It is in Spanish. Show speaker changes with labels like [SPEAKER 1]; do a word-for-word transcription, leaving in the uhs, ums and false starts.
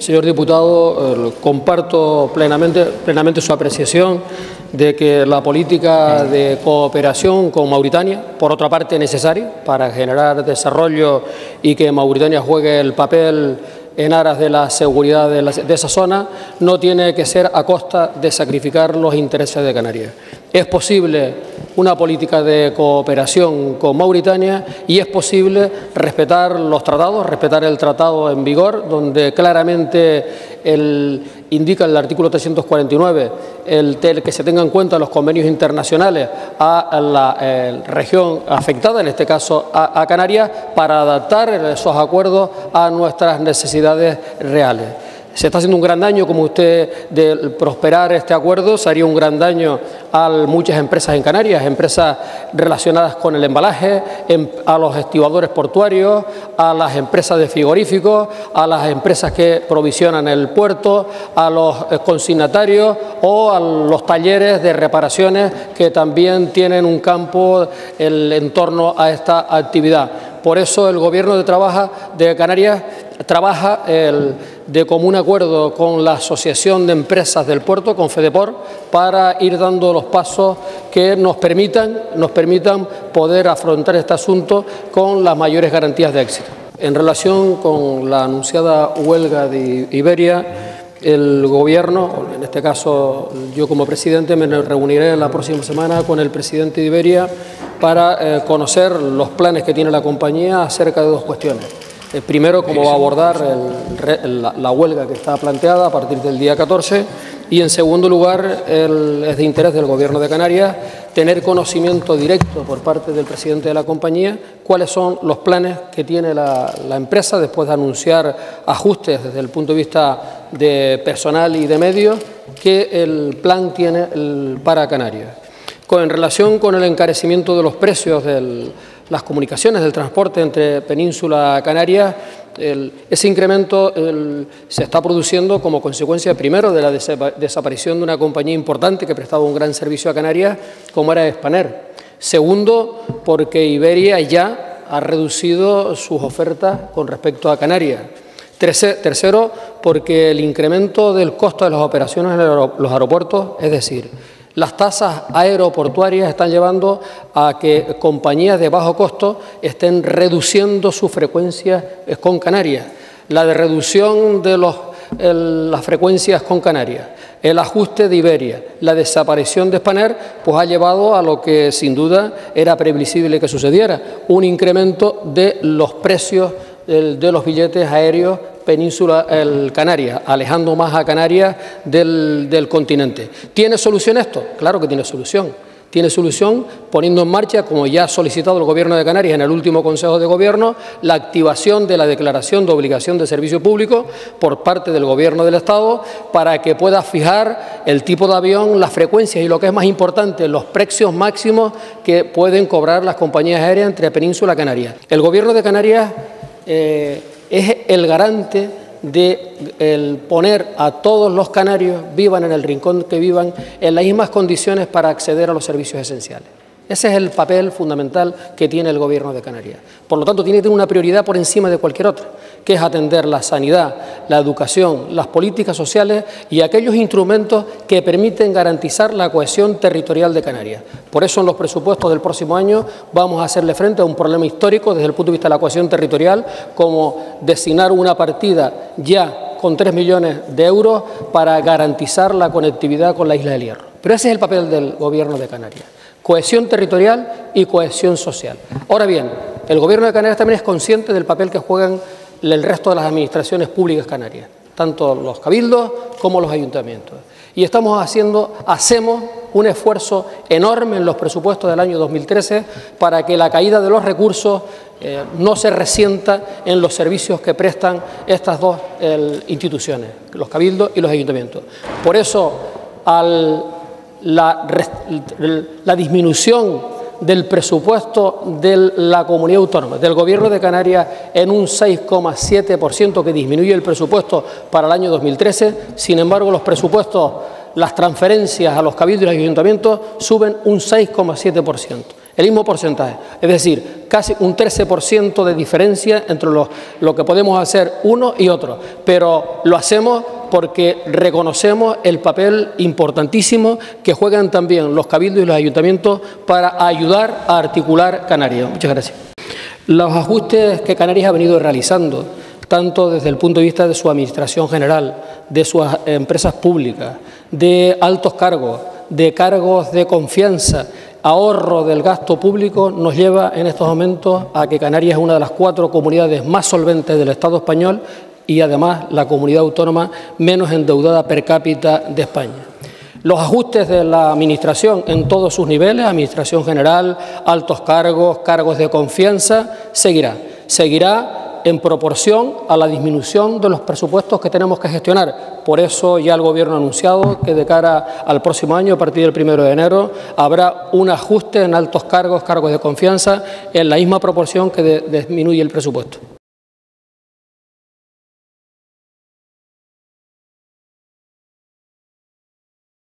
[SPEAKER 1] Señor diputado, eh, comparto plenamente, plenamente su apreciación de que la política de cooperación con Mauritania, por otra parte necesaria para generar desarrollo y que Mauritania juegue el papel en aras de la seguridad de, la, de esa zona, no tiene que ser a costa de sacrificar los intereses de Canarias. Es posible una política de cooperación con Mauritania y es posible respetar los tratados, respetar el tratado en vigor, donde claramente el, indica el artículo trescientos cuarenta y nueve el, el que se tengan en cuenta los convenios internacionales a la eh, región afectada, en este caso a, a Canarias, para adaptar esos acuerdos a nuestras necesidades reales. Se está haciendo un gran daño, como usted, de prosperar este acuerdo, se haría un gran daño a muchas empresas en Canarias, empresas relacionadas con el embalaje, a los estibadores portuarios, a las empresas de frigoríficos, a las empresas que provisionan el puerto, a los consignatarios o a los talleres de reparaciones que también tienen un campo en torno a esta actividad. Por eso el Gobierno de, trabaja, de Canarias trabaja el, de común acuerdo con la Asociación de Empresas del Puerto, con FEDEPOR, para ir dando los pasos que nos permitan, nos permitan poder afrontar este asunto con las mayores garantías de éxito. En relación con la anunciada huelga de Iberia, el Gobierno, en este caso yo como presidente, me reuniré la próxima semana con el presidente de Iberia para eh, conocer los planes que tiene la compañía acerca de dos cuestiones. Eh, primero, cómo va a abordar el, la, la huelga que está planteada a partir del día catorce y, en segundo lugar, el, es de interés del Gobierno de Canarias tener conocimiento directo por parte del presidente de la compañía cuáles son los planes que tiene la, la empresa después de anunciar ajustes desde el punto de vista de personal y de medios que el plan tiene el, para Canarias. Con, en relación con el encarecimiento de los precios de las comunicaciones, del transporte entre Península y Canarias, el, ese incremento el, se está produciendo como consecuencia, primero, de la des desaparición de una compañía importante que prestaba un gran servicio a Canarias, como era Spanair. Segundo, porque Iberia ya ha reducido sus ofertas con respecto a Canarias. Tercero, porque el incremento del costo de las operaciones en los aeropuertos, es decir, las tasas aeroportuarias están llevando a que compañías de bajo costo estén reduciendo su frecuencia con Canarias. La de reducción de los, el, las frecuencias con Canarias, el ajuste de Iberia, la desaparición de Spanair, pues ha llevado a lo que sin duda era previsible que sucediera, un incremento de los precios de, de los billetes aéreos Península el Canarias, alejando más a Canarias del, del continente. ¿Tiene solución esto? Claro que tiene solución. Tiene solución poniendo en marcha, como ya ha solicitado el Gobierno de Canarias en el último Consejo de Gobierno, la activación de la declaración de obligación de servicio público por parte del Gobierno del Estado para que pueda fijar el tipo de avión, las frecuencias y, lo que es más importante, los precios máximos que pueden cobrar las compañías aéreas entre Península y Canarias. El Gobierno de Canarias eh, es el garante de el poner a todos los canarios, vivan en el rincón que vivan, en las mismas condiciones para acceder a los servicios esenciales. Ese es el papel fundamental que tiene el Gobierno de Canarias. Por lo tanto, tiene que tener una prioridad por encima de cualquier otra, que es atender la sanidad, la educación, las políticas sociales y aquellos instrumentos que permiten garantizar la cohesión territorial de Canarias. Por eso, en los presupuestos del próximo año vamos a hacerle frente a un problema histórico desde el punto de vista de la cohesión territorial, como designar una partida ya con tres millones de euros para garantizar la conectividad con la Isla del Hierro. Pero ese es el papel del Gobierno de Canarias. Cohesión territorial y cohesión social. Ahora bien, el Gobierno de Canarias también es consciente del papel que juegan el resto de las administraciones públicas canarias, tanto los cabildos como los ayuntamientos. Y estamos haciendo, hacemos un esfuerzo enorme en los presupuestos del año dos mil trece para que la caída de los recursos eh, no se resienta en los servicios que prestan estas dos eh, instituciones, los cabildos y los ayuntamientos. Por eso, al La, la disminución del presupuesto de la comunidad autónoma, del Gobierno de Canarias, en un seis coma siete por ciento que disminuye el presupuesto para el año dos mil trece. Sin embargo, los presupuestos, las transferencias a los cabildos y los ayuntamientos suben un seis coma siete por ciento. el mismo porcentaje, es decir, casi un trece por ciento de diferencia entre lo, lo que podemos hacer uno y otro, pero lo hacemos porque reconocemos el papel importantísimo que juegan también los cabildos y los ayuntamientos para ayudar a articular Canarias. Muchas gracias. Los ajustes que Canarias ha venido realizando, tanto desde el punto de vista de su administración general, de sus empresas públicas, de altos cargos, de cargos de confianza, ahorro del gasto público, nos lleva en estos momentos a que Canarias es una de las cuatro comunidades más solventes del Estado español y además la comunidad autónoma menos endeudada per cápita de España. Los ajustes de la Administración en todos sus niveles, Administración general, altos cargos, cargos de confianza, seguirá. Seguirá en proporción a la disminución de los presupuestos que tenemos que gestionar. Por eso ya el Gobierno ha anunciado que de cara al próximo año, a partir del primero de enero, habrá un ajuste en altos cargos, cargos de confianza, en la misma proporción que de, disminuye el presupuesto.